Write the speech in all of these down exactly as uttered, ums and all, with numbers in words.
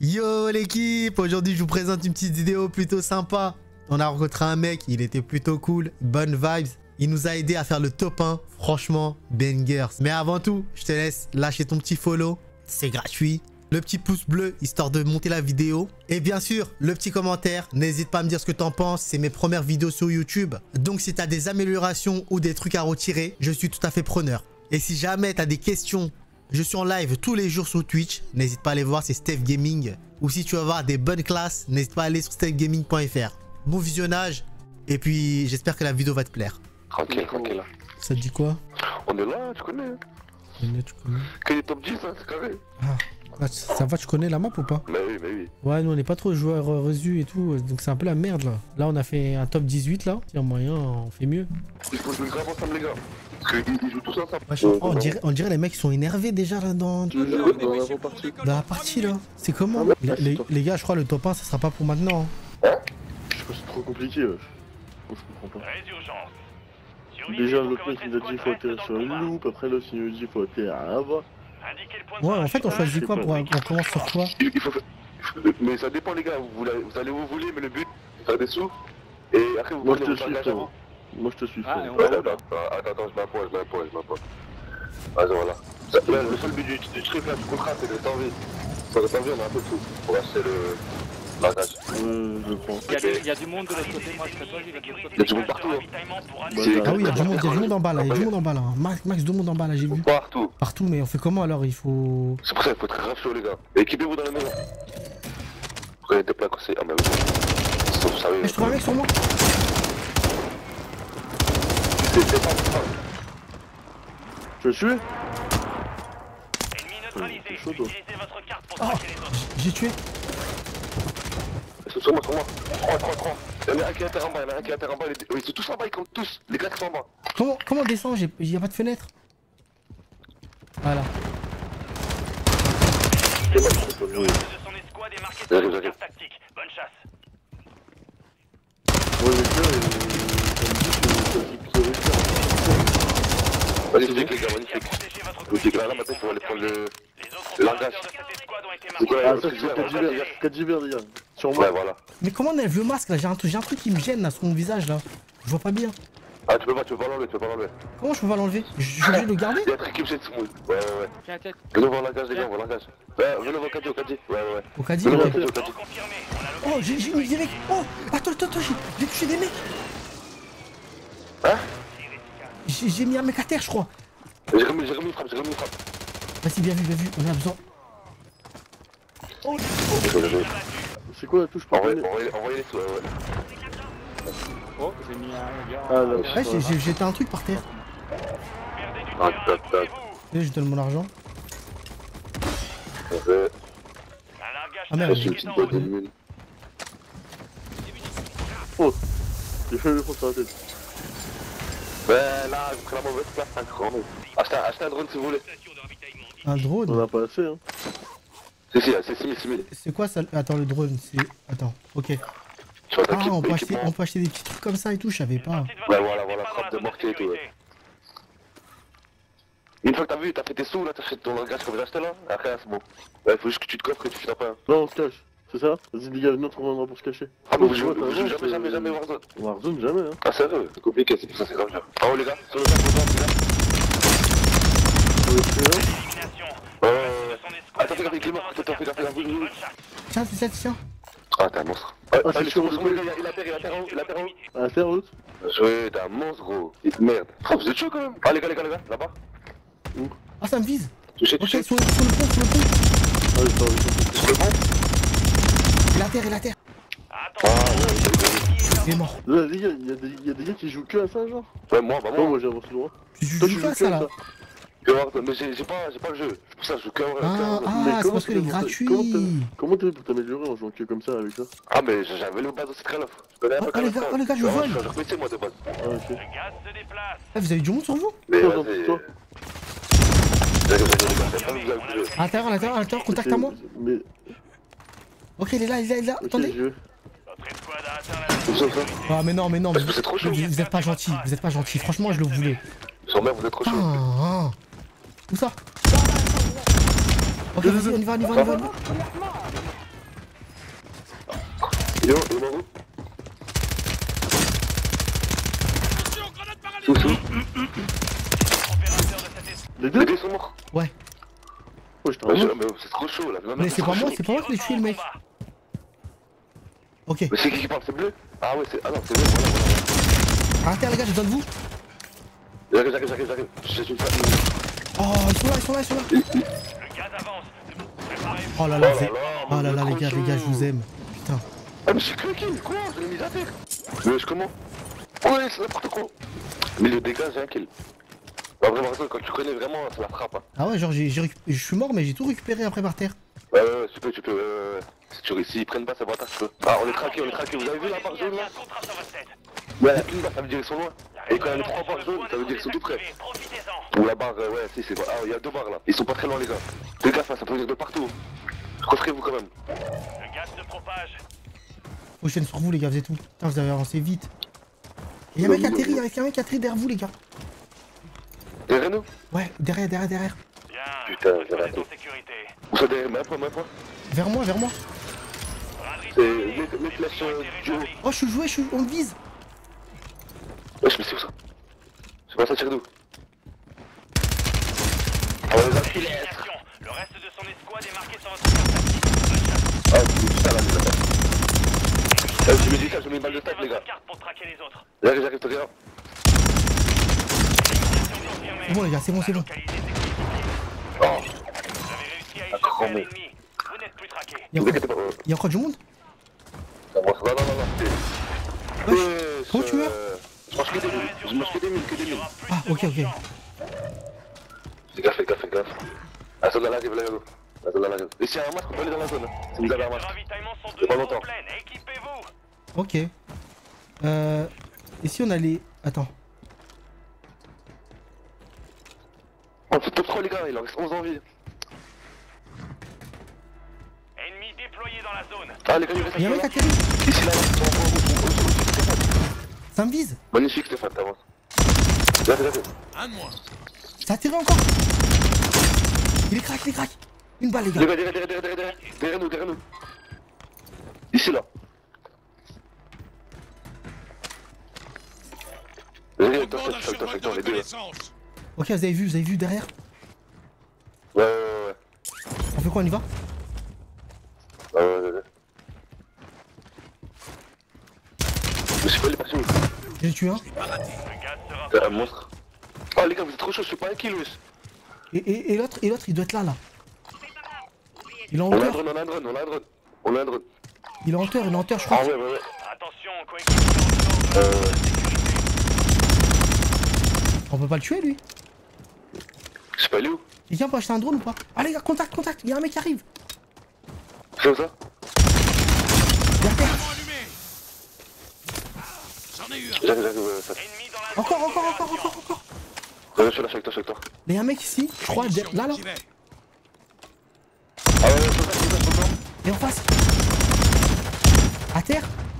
Yo l'équipe, aujourd'hui je vous présente une petite vidéo plutôt sympa. On a rencontré un mec, il était plutôt cool, bonne vibes. Il nous a aidé à faire le top un, franchement, bangers. Mais avant tout, je te laisse lâcher ton petit follow, c'est gratuit. Le petit pouce bleu, histoire de monter la vidéo. Et bien sûr, le petit commentaire, n'hésite pas à me dire ce que t'en penses, c'est mes premières vidéos sur YouTube. Donc si t'as des améliorations ou des trucs à retirer, je suis tout à fait preneur. Et si jamais t'as des questions, je suis en live tous les jours sur Twitch, n'hésite pas à aller voir, c'est Steph Gaming. Ou si tu veux avoir des bonnes classes, n'hésite pas à aller sur steph gaming point f r. Bon visionnage, et puis j'espère que la vidéo va te plaire. Tranquille, tranquille. Ça te dit quoi? On est là, tu connais. On est là, tu connais. Que les top dix, hein, c'est carré. Ah, ah, ça va, tu connais la map ou pas? Bah oui, bah oui. Ouais, nous on n'est pas trop joueurs euh, reçus et tout, donc c'est un peu la merde là. Là on a fait un top dix-huit là, il y a moyen, on fait mieux. Il faut jouer grave ensemble les gars. Parce qu'ils jouent tous ensemble. Ouais, je comprends, on, dirait, on dirait les mecs ils sont énervés déjà là dans, Je joue dans la partie. dans la partie là. C'est comment? Ah, les, les, les gars, je crois le top un ça sera pas pour maintenant. Hein? Je crois que c'est trop compliqué. Ouais. Je comprends pas. Déjà l'autre mec il nous a dit qu'il faut atterrir sur une loupe, après l'autre il nous dit qu'il faut atterrir là-bas. Ouais, en fait on choisit quoi pour on commence sur quoi? Il faut... Mais ça dépend les gars, vous, vous allez où vous voulez, mais le but c'est faire des sous. Et après vous Moi prenez je te votre suis engagement. Moi je te suis Ah, ouais, attends, attends, attends, je m'approche, je m'approche, je m'approche. Vas-y voilà. Ça, là, le seul but du, du truc là, du contrat c'est de t'enlever. Sur le t'enlever on a un peu de sous pour acheter le... l'engagement. Euh, je prends. Il y, a des, il y a du monde de l'autre côté, moi je serais toi, j'y vais de l'autre côté. Il y a du monde partout hein. Ah oui, il y a du monde, il y a du monde en bas là, il y a du monde en bas là. Max, max de monde en bas là, j'ai vu. Partout. Partout, mais on fait comment alors? Il faut... C'est pour ça qu'il faut être grave chaud les gars. Et équipez-vous dans la maison. Prenez des plats cassés. Ah mais oui. Vous savez. Mais je trouve un mec sur moi. C'est pas ça. Tu veux tuer? Ennemi neutralisé, chaud, toi. utilisez votre carte pour Oh, traquer les autres. j'ai tué. C'est sur moi, sur moi. trois, trois, trois. Il y en a un qui est à terre en bas, il y en a un qui est à terre en bas. Les... Oui, ils sont tous en bas, ils comptent tous. Les quatre sont en bas. Comment, comment on descend? Il y a pas de fenêtre. Voilà. C'est moi, je peux De son escouade est marqué sur J'arrive, votre j'arrive. carte tactique. Bonne chasse. Ouais, les gars, il ça me dit que ça pique sur Magnifique les gars, magnifique. Protégez votre Magnifique, là, là maintenant il faut aller prendre le... Les autres Langage. opérateurs de cette escouade ont été C'est quoi marqués. Ah, ça c'est quatre d'hiver, quatre d'hiver, les gars. Sur moi. Ouais, voilà. Mais comment on enlève le masque là? J'ai un, truc- j'ai un truc qui me gêne là sur mon visage là. Je vois pas bien. Ah, tu peux pas, tu peux pas l'enlever, tu peux pas l'enlever. Comment je peux pas l'enlever? Je je suis obligé de le garder? Il y a un truc qui me jette sur moi. Ouais, ouais, ouais. Tiens, tiens, Venez voir l'engage, les gars, on voit l'engage. Ouais, venez voir Kadji, au Kadji. Ouais, ouais, ouais. Au caddie, Venez voir ok. Kadji, au Kadji. Confirmé. On a Oh, j'ai j'ai mis des mecs. Oh, attends, attends, attends, j'ai- j'ai touché des mecs. Hein? J'ai j'ai mis un mec à terre, je crois. J'ai remis, j'ai remis une frappe, j'ai remis une frappe. Vas-y, bien vu, bien vu, on a besoin. Oh, C'est quoi la touche pour Envoyez, gagner? envoyez, envoyez les sous, ouais, ouais. oh, j'ai mis un gars. Ah là, ouais, j'ai- j'ai jeté un truc par terre. Ah, tac, tac. Et je donne mon argent. On fait... un largage Ah merde, Je suis une tactique petite en boîte de route. mine. Oh, j'ai fait le fond sur la tête. Ben là, j'ai pris la mauvaise place, c'est un grand. Achetez un, achetez un drone si vous voulez. Un On drone? en a pas assez, hein. Si, si, c'est six mille, six mille. C'est quoi ça? Attends, le drone, c'est... Attends, ok. Tu vas Ah, t'inquiéter, on peut, acheter, équipement. on peut acheter des petits trucs comme ça et tout, je savais pas. Ouais, voilà, voilà, frappe de mortier et tout, ouais. Une fois que t'as vu, t'as fait tes sous, là, t'achètes ton langage que vous achetez là, après c'est bon. Ouais, faut juste que tu te coffres et tu finis pas. Non, on se cache. C'est ça? Vas-y, les gars, venez, on trouve un endroit pour se cacher. Ah, mais vous Ouais, jouez, t'as vous jouez raison, jamais, jamais, c'est- jamais Warzone. Warzone, jamais, hein. Ah, sérieux, c'est compliqué, c'est pour ça que c'est grave dur. Ah, ouais, les gars, sur le camp, sur le camp, les gars. On est plus, hein. Élimination. Ouais, ouais, ouais. Attends, fais gaffe, il est mort, fais gaffe, fais gaffe, fais gaffe, vous, vous. Tiens, c'est ça, tiens. Ah, t'es un monstre. Ah, Ah, c'est il est sûr, sur c'est moi, sûr. il a- il a terre, il a terre en haut, il a terre en haut. À terre, l'autre. Joué, t'es un monstre, gros. Merde. Ah, vous êtes chaud quand même. Ah, les gars, les gars, les gars, là-bas. Ah, ça me vise. Touchez, Ok, touchez. sur le, sur le pont, sur le pont. Ah, j'ai pas envie. Sur le pont. Il est à terre, il est à terre. Ah, ouais, ouais, Il est mort. Là, les gars, il y, a des- il y a des gars qui jouent que à ça, genre. ouais, moi, bah, Non, moi. moi j'ai avancé droit. Tu joues Toi, du tu quoi joues ça que là? à ça. Que Warzone, mais j'ai j'ai pas, j'ai pas le jeu. C'est pour ça que je joue que Warzone. Ah, Mais ah c'est comment parce qu'il est t'as- gratuit. Comment t'as- comment t'as fait pour t'améliorer en jouant que comme ça avec ça? Ah, mais j'avais le base aussi très l'offre. Je connais un Oh, peu oh, les gars, oh, les gars, je Ouais, vole. Je suis repassé, moi, de base. Ah, ok. Le gaz se déplace. Ah, vous avez du monde sur vous? Mais Toi, vas-y. toi. J'arrive, j'arrive, les gars, c'est pas vous avez À l'intérieur, à l'intérieur, à l'intérieur, contact à moi. Mais. Ok, il est là, il est là, il est là. Ok, Attendez. je vais. Votre escouade a atteint la Où ça, ça Ah, mais non, mais non, mais Parce que c'est trop chaud. vous, vous êtes pas gentil, vous êtes pas gentil. Franchement, je le voulais. Sur mer, vous êtes trop Ah, chaud. ah. Où ça? Ok, vas-y, on y va, on y va, on y va. on y va. Yo, il est mort où? Sous, sous. Les Les deux? deux sont morts. Ouais. Oh, je t'en Mais, je- remets. mais c'est trop chaud là. Non, Mais c'est trop pas moi, chaud. c'est pas moi qui l'ai tué le mec. Ok. Mais c'est qui qui parle? C'est bleu? Ah ouais, c'est. Ah non, c'est bleu, voilà, voilà. Arrêtez les gars, je donne vous. J'arrive, j'arrive, j'arrive, j'arrive. J'ai une famille. Oh, ils sont là, ils sont là, ils sont là. Le gaz avance. Préparez-vous. Oh là là, Oh c'est... là là, Oh là là, mais les gars, trop les gars, je chaud. vous aime. Putain. Ah mais j'ai craqué, quoi? Je l'ai mis à terre. Mais je comment? Ouais, c'est n'importe quoi. Mais le dégât, j'ai un kill. Pas vraiment, quand tu connais vraiment, ça la frappe. Hein. Ah ouais, genre, j'ai, j'ai récup- je suis mort, mais j'ai tout récupéré après par terre. Ouais, ouais, ouais, tu peux, tu peux. Euh, si tu réussis, ils prennent pas, ça va, tu peux. Ah, on est traqué, on est traqué. Vous avez vu la barre jaune là? Contrat sur votre tête. Ouais, la une barre, ça veut dire qu'ils sont loin. Et quand il y a les trois barres jaunes, ça veut dire qu'ils sont tout près. Profitez-en. Ou la barre, euh, ouais, si, c'est pas. Ah, il y a deux barres là. Ils sont pas très loin, les gars. Fais gaffe, hein, ça peut venir de partout. Coffrez-vous quand même. Le gaz se propage. Faut que je tienne sur vous, les gars, vous êtes tout. Putain, vous avez avancé vite. Il y a un mec qui atterrit, il y a un mec qui atterrit derrière vous, les gars. Derrière nous? Ouais, derrière, derrière, derrière. Bien. Putain, vous j'ai êtes raté. en sécurité. Où ça derrière? Même pas, même pas. Vers moi, vers moi. C'est mes, mes flèches euh, du haut. Oh, je suis joué, je suis... on me vise. Wesh, mais c'est où ça? C'est pas ça, tire d'où? Ah, on les a filés. Élimination. Le reste de son escouade est marqué sur votre carte. Ah, c'est ça là, les gars. Euh, je mets du ça, je mets une balle de tête, les gars. Carte pour traquer les autres. J'arrive, j'arrive, te regarde. C'est bon, les gars, c'est bon, c'est bon. Localisez ses coéquipiers. Oh, Vous avez réussi à échapper à l'ennemi. Vous n'êtes plus traqué. Il y, a vous encore... inquiétez pas. euh, il y a encore du monde. Ça avance. Non, non, non, non. c'est- Wesh, Wesh, comment tu meurs? euh, Je mange que des mille. Je mange que des mille, que des mille. Ah, ok, ok. Fais gaffe, fais gaffe, fais gaffe. La zone, elle arrive, là, là. La zone, elle arrive. Et s'il y a un masque, on peut aller dans la zone. hein. Si vous avez un Les masque. ravitaillements sont C'est de pas nouveau longtemps. pleines. Équipez-vous. Ok. Euh... Et si on allait... Attends. On fait top trois, les gars, il en reste onze en vie. Ennemi déployé dans la zone. Ah, les gars, il reste Il y a un mec là. atterri. Ici, là, là. Au- au- au- au- au- Stéphane. Ça me vise. Magnifique, Stéphane, t'avances. Là, là, là. Ça a atterri encore. Il est crack, il est crack. Une balle, les gars. Les gars, derrière, derrière, derrière, derrière, derrière nous, derrière nous. Ici, là. Vas-y, toi, toi, toi, toi, toi, les deux. là. Ok, vous avez vu, vous avez vu derrière. Ouais, ouais, ouais, ouais. On fait quoi, on y va? Ouais, ouais, ouais, ouais. Je sais pas, il est parti où? J'ai tué un. Le gaz sera C'est un monstre. Ah, les gars, vous êtes trop chaud, je fais pas un kill, wesh. Et, et, et l'autre, et l'autre, il doit être là, là. Il est en On a un hauteur. drone, on a un drone, on a un drone. On a un drone. Il est en hauteur, il est en hauteur, je crois. Ah, ouais, ouais, ouais. Attention, coéquipier en dehors de Euh. On peut pas le tuer, lui. Je sais pas, il est où? Quelqu'un peut acheter un drone ou pas? Ah, les gars, contact, contact. Il y a un mec qui arrive. C'est où ça? Il est à terre. J'arrive, j'arrive, ouais, ça. ennemi dans la Encore, zone encore, encore, d'opération. encore, encore. Ouais, je suis là, je suis avec toi, je suis avec toi. Mais il y a un mec ici, je crois, derrière- là, là. Ah, ouais, ouais, je suis là, je suis là, je suis là. Et en face. À terre.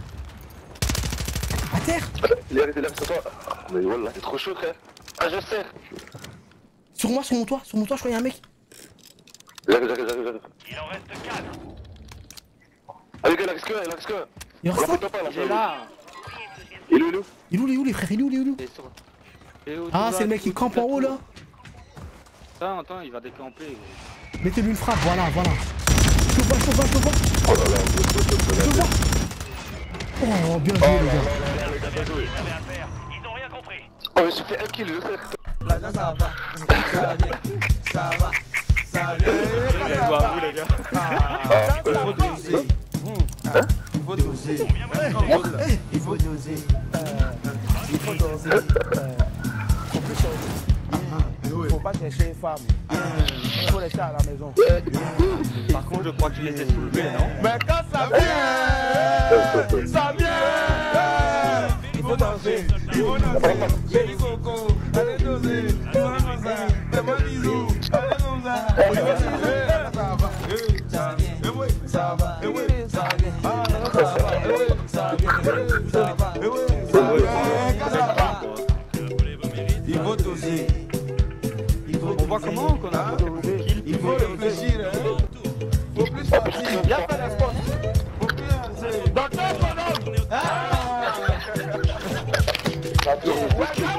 À terre. Il est arrêté là, c'est toi. Mais voilà, c'est trop chaud, frère. Ah, je sais. Sur moi, sur mon toit, sur mon toit, je crois qu'il y a un mec. J'arrive, j'arrive, j'arrive, j'arrive. Il en reste quatre. Ah, les gars, il en reste qu'un, il en reste qu'un. Il en On reste la un. fait pas, là, Il est là. Il est où, il est où? Il est où, il est où, les frères? Il est où, il est où, il est où? Il est sur- il est au- Ah, tout c'est le là, mec qui tout campe là, en haut, tout. là. Attends, attends, il va décamper. Mettez-lui une frappe, voilà, voilà. Je te vois, je te vois, je te vois. Oh là là, je Je te vois. Oh, bien joué, les gars. Ils avaient à faire. Ils ont rien compris. Oh, mais j'ai fait un kill, je sais. Là, ça va, ça va bien, ça va, ça va bien. Il est à vous, les gars. Ah, Il faut doser. Il faut doser. Eh, Il faut doser. Euh, Il faut doser. Euh, Faut plus changer. Faut pas chercher une femme. Il faut rester à la maison. Par contre, je crois qu'il était soulevé, non? Mais quand ça vient, ça vient. Il faut danser. Il faut danser. Chéri Coco, allez doser. Allez comme ça. Fais-moi bisous. Allez comme ça. Il faut doser. Ça va. Ça vient. Ça va. Ça vient. Ah, ça va. Ça vient. Ça va. Ça vient. Ça va. Il faut doser. Il faut On voit comment qu'on a doser. Il faut réfléchir. Hein. Faut plus sortir. Il y a pas d'espoir. Faut plus. Docteur, Attends,